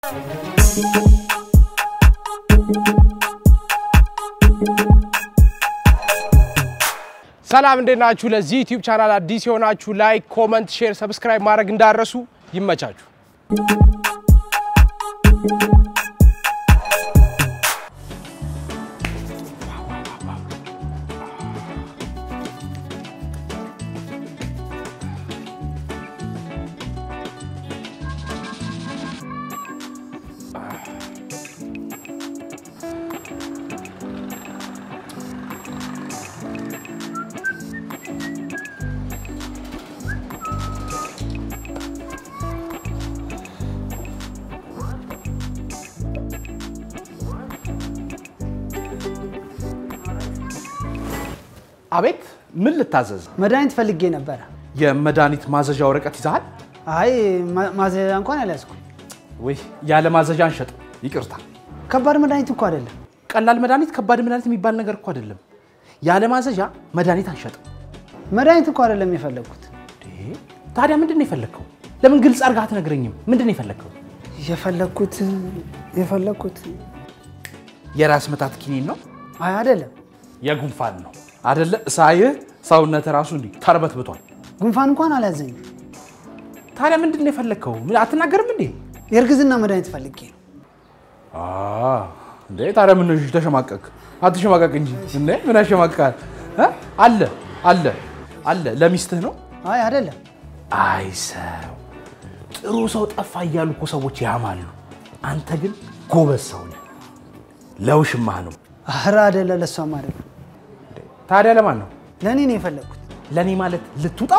ሰላም እንደናችሁ ለዚህ ዩቲዩብ ቻናል አዲስ የሆናችሁ ላይክ ኮሜንት ሼር ሰብስክራይብ ማድረግ እንዳረሱ ይመቻችሁ አቤት ምን ልታዘዝ መድኃኒት ፈልጌ ነበር የመድኃኒት ማዘዣ ወረቀት ይዛል አይ ማዘዣ እንኳን አላስኩም ወይ ያለ ማዘዣ አንሸጥ ይቅርታ ከባድ መድኃኒት እኮ አይደለም ቀላል መድኃኒት ከባድ መድኃኒት የሚባል ነገር እኮ አይደለም ያለ ማዘዣ መድኃኒት አንሸጥ መድኃኒት እኮ አይደለም የፈለኩት ታዲያ ምንድነው የፈለከው ለምን ግልጽ አርጋ አትነግረኝም ምንድነው የፈለከው የፈለኩት የራስ መታት ኪኒን ነው አይ አይደለም የጉንፋን ነው አይደለ ሳይ ሰውነት ራሱ እንዲ ተርበትብቷል ጉንፋን እንኳን አላዘኝ ታዲያ ምንድነው የፈለከው ምን አትናገርም እንዴ የርግዝና መድኃኒት ፈልጌ እንዴ ታዲያ ምን ነው ተሸማቀቅ አትሸማቀቅ እንጂ እንዴ ምን አሸማቀቃል አለ ለሚስትህ ነው አይ አይደለም አይ ሰው ጥሩ ሰው ጠፋ ይያሉ እኮ ሰዎች ያማሉ አንተ ግን ጎበዝ ሰው ነህ ለውሽማህ ነው አራ አይደለ ለሷ ማለት ታዲያ ለማን ነው ለኔ ነው የፈለኩት ለኔ ማለት ልትውጣው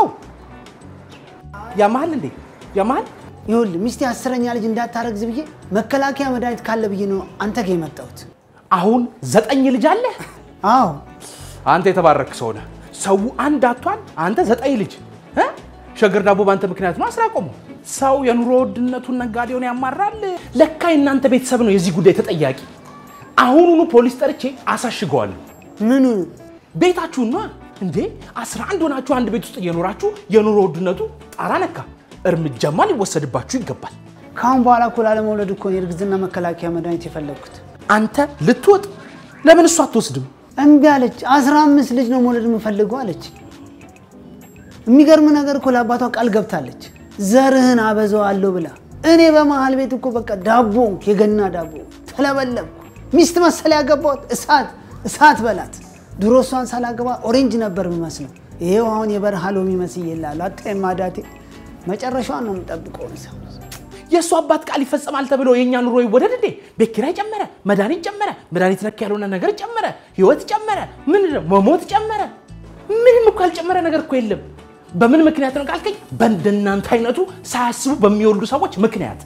ያማል እንዴ ያማል ይሁን ሚስቴ 10ኛ ልጅ እንዳታረግዝ ብዬ መከላከያ መድኃኒት ካለ ብዬ ነው አንተ ጋር የመጣሁት አሁን 9 ልጅ አለ አዎ አንተ የተባረክ ሰው ነህ ሰው አንድ አጥቷል አንተ 9 ልጅ ሸገር ዳቦ ባንተ ምክንያት ነው አስራቆሙ ሰው የኑሮ ውድነቱን ነጋዴውን ያማራል ለካ እናንተ ቤተሰብ ነው የዚህ ጉዳይ ተጠያቂ አሁኑኑ ፖሊስ ጠርቼ አሳሽገዋለሁ ምኑ ቤታችሁን ነው እንዴ 11 ሆናችሁ አንድ ቤት ውስጥ እየኖራችሁ የኑሮ ውድነቱ ጣራ ነካ እርምጃማ ሊወሰድባችሁ ይገባል ካሁን በኋላ እኮ ላለመውለድ እኮ የርግዝና መከላከያ መድኃኒት የፈለኩት አንተ ልትወጥ ለምን እሷ አትወስድም እምቢ አለች 15 ልጅ ነው መውለድ የምፈልገው አለች የሚገርም ነገር እኮ ለአባቷ ቃል ገብታለች ዘርህን አበዛዋለሁ ብላ እኔ በመሃል ቤት እኮ በቃ ዳቦ የገና ዳቦ ተለበለብኩ ሚስት መሰለ ያገባው እሳት በላት ድሮ እሷን ሳላገባ ኦሬንጅ ነበር የሚመስለው ይሄው አሁን የበረሃ ሎሚ መስዬ ይላል አጥማዳቴ መጨረሻውን ነው የምጠብቀው ነው የሷ አባት ቃል ይፈጸማል ተብሎ የኛ ኑሮ ይወደድ እንዴ በኪራይ ጨመረ መድኃኒት ነክ ያለውና ነገር ጨመረ ህይወት ጨመረ ምን መሞት ጨመረ ምንም እኮ አልጨመረ ነገር እኮ የለም በምን ምክንያት ነው ካልከኝ በእንደናንተ አይነቱ ሳያስቡ በሚወልዱ ሰዎች ምክንያት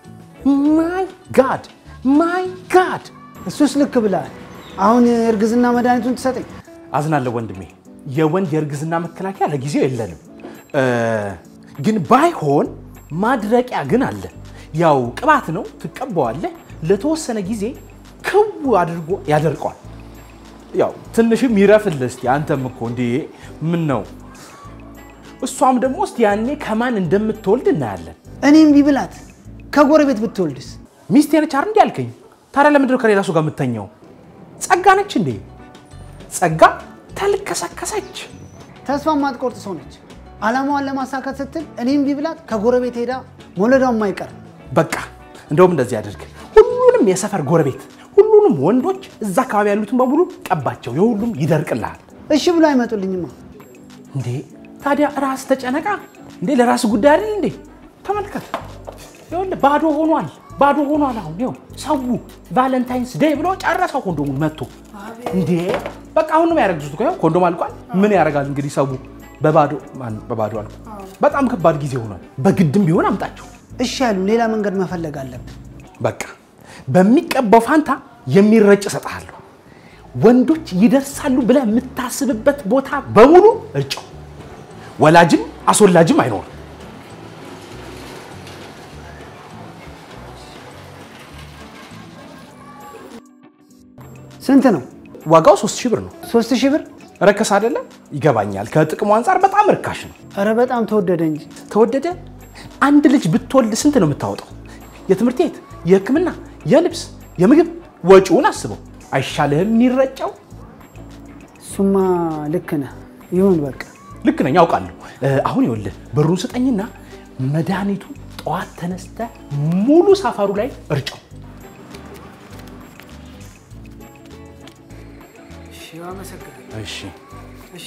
ማይ ጋድ እሱስ ልክ ብለሃል አሁን እርግዝና መድኃኒቱን ተሰጠኝ አዝናለሁ ወንድሜ የወንድ የርግዝና መከላከያ ለጊዜው የለንም ግን ባይሆን ማድረቂያ ግን አለ ያው ቅባት ነው ትቀበዋለህ ለተወሰነ ጊዜ ክው አድርጎ ያደርቀዋል ያው ትንሽም ይረፍልህ እስቲ አንተም እኮ እንዴ ምን ነው እሷም ደግሞ እስቲ ያኔ ከማን እንደምትወልድ እናያለን እኔም ቢብላት ከጎረቤት ብትወልድስ ሚስቴ ነች አይደል ያልከኝ ታዲያ ለምንድነው ከሌላ ሰው ጋር የምትተኛው ጸጋ ነች እንዴ ጸጋ ተልከሰከሰች ተስፋ ማትቆርጥ ሰው ነች አላማዋን ለማሳካት ስትል እኔም ቢብላት ከጎረቤት ሄዳ ሞለዳው ማይቀር በቃ እንደውም እንደዚህ ያደርግ ሁሉንም የሰፈር ጎረቤት ሁሉንም ወንዶች እዛ አካባቢ ያሉትን በሙሉ ቀባቸው የሁሉም ይደርቅልሃል እሺ ብሎ አይመጡልኝማ እንዴ ታዲያ ራስ ተጨነቃ እንዴ ለራስ ጉዳይ አይደል እንዴ ተመልከት ይኸውልህ ባዶ ሆኗል አሁን ይኸው ሰው ቫለንታይንስ ዴይ ብሎ ጨረሰው ኮንዶሙን መጥቶ እንዴ በቃ አሁን ነው ያረግዙት እኮ ኮንዶም አልቋል ምን ያረጋል እንግዲህ ሰው በባዶ አልኩ በጣም ከባድ ጊዜ ሆኗል በግድም ቢሆን አምጣቸው እሺ ያሉ ሌላ መንገድ መፈለግ አለብን በቃ በሚቀባው ፋንታ የሚረጭ ሰጣለሁ ወንዶች ይደርሳሉ ብለህ የምታስብበት ቦታ በሙሉ እርጨው ወላጅም አስወላጅም አይኖር ስንት ነው ዋጋው 3000 ብር ነው 3000 ብር ረከስ አይደለ ይገባኛል ከጥቅሙ አንፃር በጣም ርካሽ ነው አረ በጣም ተወደደ እንጂ ተወደደ አንድ ልጅ ብትወልድ ስንት ነው የምታወጣው የትምህርት ቤት የህክምና የልብስ የምግብ ወጪውን አስበው አይሻልህም የሚረጨው ሱማ ልክ ነህ ይሁን በቃ ልክ ነኝ አውቃለሁ አሁን ይኸውልህ ብሩን ስጠኝና መድኃኒቱ ጠዋት ተነስተ ሙሉ ሳፋሩ ላይ እርጨው እሺ አመሰግናለሁ እሺ እሺ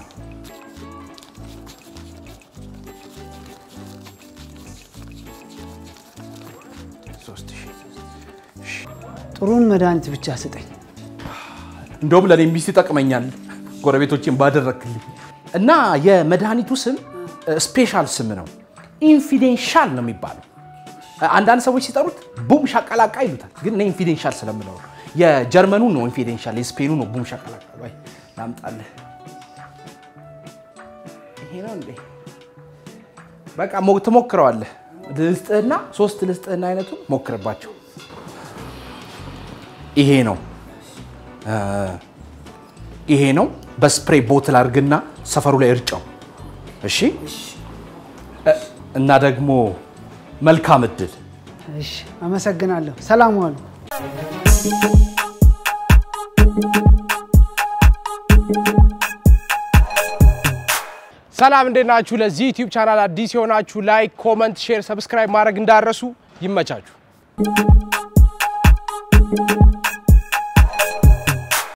ጥሩን መድኃኒት ብቻ ስጠኝ እንደውም ለኔ ሚስት ይጠቅመኛል ጎረቤቶችን ባደረክልኝ እና የመድኃኒቱ ስም ስፔሻል ስም ነው ኢንፊደንሻል ነው የሚባለው አንዳንድ ሰዎች ሲጠሩት ቡም ሻቀላቃ ይሉታል ግን እኔ ኢንፊደንሻል ስለምለው የጀርመኑ ነው ኢንፊደንሻል የስፔኑ ነው ቡም ሻቀላቃ ወይ ላምጣልህ ይሄ ነው እንዴ በቃ ትሞክረዋለህ ልስጥህና 3 ልስጥህና አይነቱን ሞክርባቸው ይሄ ነው በስፕሬይ ቦትል አድርግና ሰፈሩ ላይ እርጨው እሺ እና ደግሞ መልካም እድል እሺ አመሰግናለሁ ሰላም ዋሉ ሰላም እንደናችሁ ለዚህ ዩቲዩብ ቻናል አዲስ የሆናችሁ ላይክ ኮሜንት ሼር ሰብስክራይብ ማድረግ እንዳረሱ ይመቻችሁ